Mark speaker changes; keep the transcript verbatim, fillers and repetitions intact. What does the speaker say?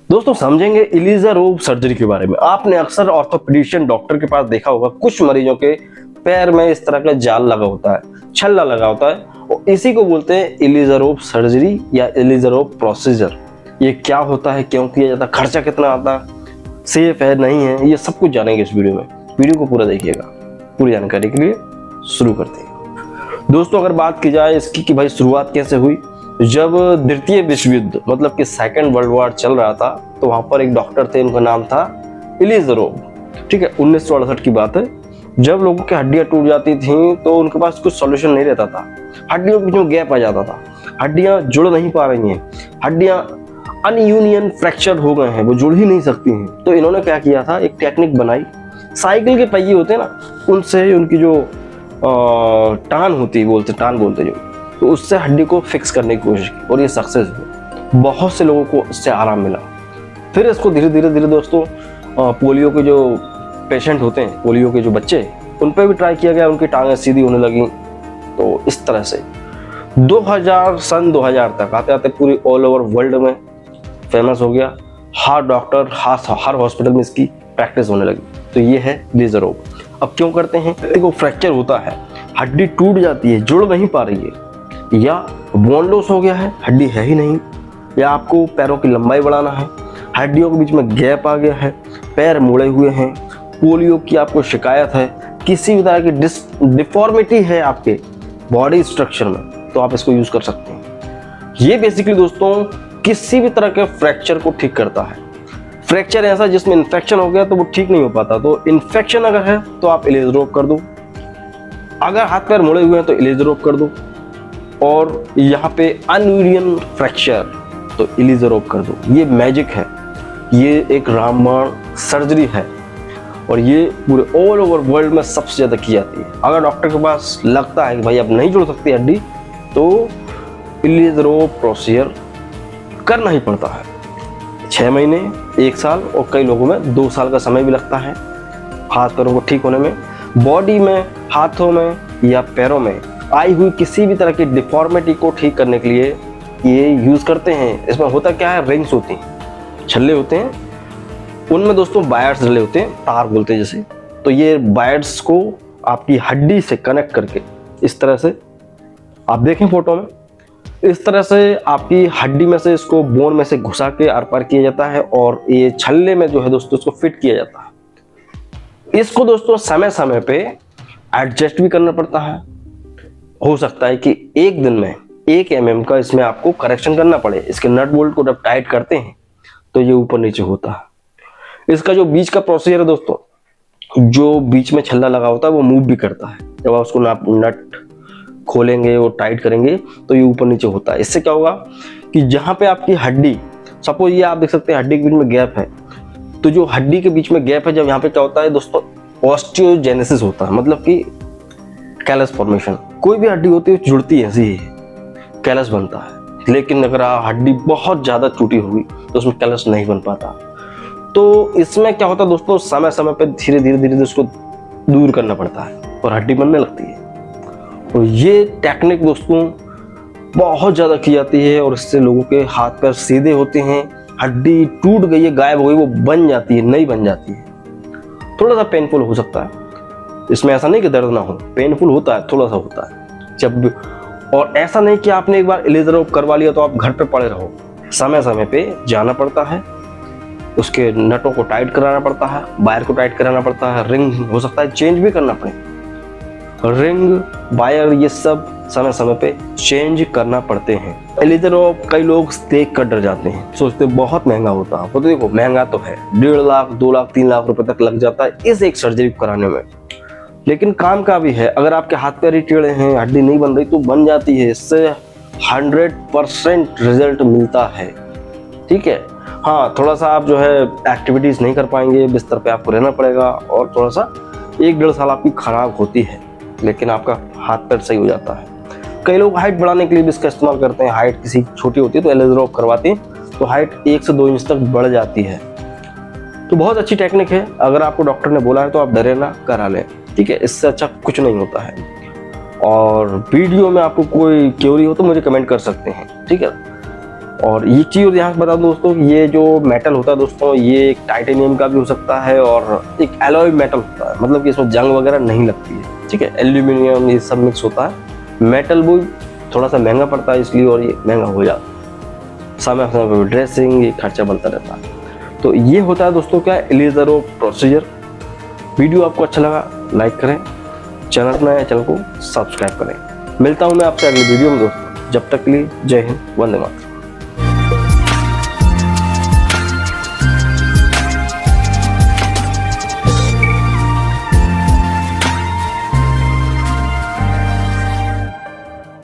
Speaker 1: दोस्तों समझेंगे इलीज़ारोव सर्जरी के बारे में। आपने अक्सर ऑर्थोपेडिशियन डॉक्टर के पास देखा होगा, कुछ मरीजों के पैर में इस तरह का जाल लगा होता है, छल्ला लगा होता है, और इसी को बोलते हैं इलीज़ारोव सर्जरी या इलीज़ारोव प्रोसीजर। ये क्या होता है, क्यों किया जाता है, खर्चा कितना आता है, सेफ है नहीं है, ये सब कुछ जानेंगे इस वीडियो में। वीडियो को पूरा देखिएगा। पूरी जानकारी के लिए शुरू करते हैं। दोस्तों अगर बात की जाए इसकी कि भाई शुरुआत कैसे हुई, जब द्वितीय विश्व युद्ध मतलब कि सेकेंड वर्ल्ड वॉर चल रहा था, तो वहां पर एक डॉक्टर थे, उनका नाम था इलीज़ारोव। ठीक है, उन्नीस सौ अड़सठ की बात है। जब लोगों की हड्डियां टूट जाती थी तो उनके पास कुछ सॉल्यूशन नहीं रहता था, हड्डियों के बीच में गैप आ जाता था, हड्डियां जुड़ नहीं पा रही हैं, हड्डियां अनयूनियन फ्रैक्चर हो गए हैं, वो जुड़ ही नहीं सकती हैं। तो इन्होंने क्या किया था, एक टेक्निक बनाई। साइकिल के पहिए होते हैं ना, उनसे उनकी जो टान होती बोलते टान बोलते जो, तो उससे हड्डी को फिक्स करने की कोशिश की और ये सक्सेस हुई। बहुत से लोगों को इससे आराम मिला। फिर इसको धीरे धीरे धीरे दोस्तों पोलियो के जो पेशेंट होते हैं, पोलियो के जो बच्चे, उन पर भी ट्राई किया गया, उनकी टांगें सीधी होने लगी। तो इस तरह से दो हज़ार सन दो हज़ार तक आते आते पूरी ऑल ओवर वर्ल्ड में फेमस हो गया। हर डॉक्टर हर हॉस्पिटल में इसकी प्रैक्टिस होने लगी। तो ये है इलीज़ारोव। अब क्यों करते हैं, देखो फ्रैक्चर होता है, हड्डी टूट जाती है, जुड़ नहीं पा रही है, या बोन लॉस हो गया है, हड्डी है ही नहीं, या आपको पैरों की लंबाई बढ़ाना है, हड्डियों के बीच में गैप आ गया है, पैर मुड़े हुए हैं, पोलियो की आपको शिकायत है, किसी भी तरह की डिस डिफॉर्मिटी है आपके बॉडी स्ट्रक्चर में, तो आप इसको यूज कर सकते हैं। ये बेसिकली दोस्तों किसी भी तरह के फ्रैक्चर को ठीक करता है। फ्रैक्चर ऐसा जिसमें इन्फेक्शन हो गया तो वो ठीक नहीं हो पाता, तो इन्फेक्शन अगर है तो आप इलीज़ारोव कर दो, अगर हाथ पैर मुड़े हुए हैं तो इलीज़ारोव कर दो, और यहाँ पे अनयूनियन फ्रैक्चर तो इलीज़ारोव कर दो। ये मैजिक है, ये एक रामबाण सर्जरी है, और ये पूरे ऑल ओवर वर्ल्ड में सबसे ज़्यादा की जाती है। अगर डॉक्टर के पास लगता है कि भाई अब नहीं जुड़ सकती हड्डी, तो इलीज़ारोव प्रोसीजर करना ही पड़ता है। छः महीने, एक साल और कई लोगों में दो साल का समय भी लगता है हाथ पैरों को ठीक होने में। बॉडी में, हाथों में या पैरों में आई हुई किसी भी तरह की डिफॉर्मिटी को ठीक करने के लिए ये यूज़ करते हैं। इसमें होता क्या है, रिंग्स होती हैं, छल्ले होते हैं, उनमें दोस्तों वायर्स डले होते हैं, तार बोलते हैं जैसे। तो ये वायर्स को आपकी हड्डी से कनेक्ट करके इस तरह से, आप देखें फोटो में, इस तरह से आपकी हड्डी में से इसको बोन में से घुसा के आर पार किया जाता है, और ये छल्ले में जो है दोस्तों इसको फिट किया जाता है। इसको दोस्तों समय समय पे एडजस्ट भी करना पड़ता है। हो सकता है कि एक दिन में एक एम एम का इसमें आपको करेक्शन करना पड़े। इसके नट बोल्ट को जब टाइट करते हैं तो ये ऊपर नीचे होता है। इसका जो बीच का प्रोसीजर है दोस्तों, जो बीच में छल्ला लगा होता है वो मूव भी करता है। जब आप उसको नट खोलेंगे और टाइट करेंगे तो ये ऊपर नीचे होता है। इससे क्या होगा कि जहाँ पे आपकी हड्डी, सपोज ये आप देख सकते हैं हड्डी के बीच में गैप है, तो जो हड्डी के बीच में गैप है, जब यहाँ पे क्या होता है दोस्तों, ऑस्टियोजेनेसिस होता है, मतलब कि कैलस फॉर्मेशन। कोई भी हड्डी होती है जुड़ती है, ऐसी ही कैलस बनता है। लेकिन अगर हड्डी बहुत ज़्यादा टूटी होगी तो उसमें कैलस नहीं बन पाता। तो इसमें क्या होता है दोस्तों, समय समय पे धीरे धीरे धीरे उसको दूर करना पड़ता है और हड्डी बनने लगती है। तो ये टेक्निक दोस्तों बहुत ज़्यादा की जाती है, और इससे लोगों के हाथ पैर सीधे होते हैं। हड्डी टूट गई है, गायब हो गई, वो बन जाती है, नहीं बन जाती है। थोड़ा सा पेनफुल हो सकता है, इसमें ऐसा नहीं कि दर्द ना हो, पेनफुल होता है, थोड़ा सा होता है जब भी। और ऐसा नहीं कि आपने एक बार इलीज़ारोव करवा लिया तो आप घर पे पड़े रहो। समय समय पे जाना पड़ता है, उसके नटों को टाइट कराना पड़ता है, वायर को टाइट कराना पड़ता है, रिंग हो सकता है चेंज भी करना पड़े, रिंग, वायर, ये सब समय समय पे चेंज करना पड़ते हैं। इलीज़ारोव कई लोग देख कर डर जाते हैं, सोचते बहुत महंगा होता है। तो देखो महंगा तो है, डेढ़ लाख दो लाख तीन लाख रुपए तक लग जाता है इस एक सर्जरी को कराने में, लेकिन काम का भी है। अगर आपके हाथ पैर ही टेढ़े हैं, हड्डी नहीं बन रही तो बन जाती है। इससे हंड्रेड परसेंट रिजल्ट मिलता है। ठीक है, हाँ थोड़ा सा आप जो है एक्टिविटीज नहीं कर पाएंगे, बिस्तर पे आपको रहना पड़ेगा, और थोड़ा सा एक डेढ़ साल आपकी खराब होती है, लेकिन आपका हाथ पैर सही हो जाता है। कई लोग हाइट बढ़ाने के लिए भी इसका इस्तेमाल करते हैं। हाइट किसी छोटी होती है तो इलीज़ारोव करवाते हैं तो हाइट एक से दो इंच तक बढ़ जाती है। तो बहुत अच्छी टेक्निक है। अगर आपको डॉक्टर ने बोला है तो आप डरे ना, करा लें। ठीक है, इससे अच्छा कुछ नहीं होता है। और वीडियो में आपको कोई क्वेरी हो तो मुझे कमेंट कर सकते हैं। ठीक है, और ये चीज़ यहाँ बता दूं दोस्तों, ये जो मेटल होता है दोस्तों, ये एक टाइटेनियम का भी हो सकता है और एक एलॉय मेटल होता है, मतलब कि इसमें जंग वगैरह नहीं लगती है, ठीक है। एल्यूमिनियम ये सब मिक्स होता है। मेटल वो थोड़ा सा महंगा पड़ता है इसलिए, और ये महंगा हो जाता है, समय समय पर ड्रेसिंग ये खर्चा बनता रहता है। तो ये होता है दोस्तों क्या इलीजर रोप प्रोसीजर। वीडियो आपको अच्छा लगा लाइक करें, चैनल नया चैनल को सब्सक्राइब करें। मिलता हूँ मैं आपसे अगली वीडियो में दोस्तों, जब तक के लिए जय हिंद, वंदे मातरम।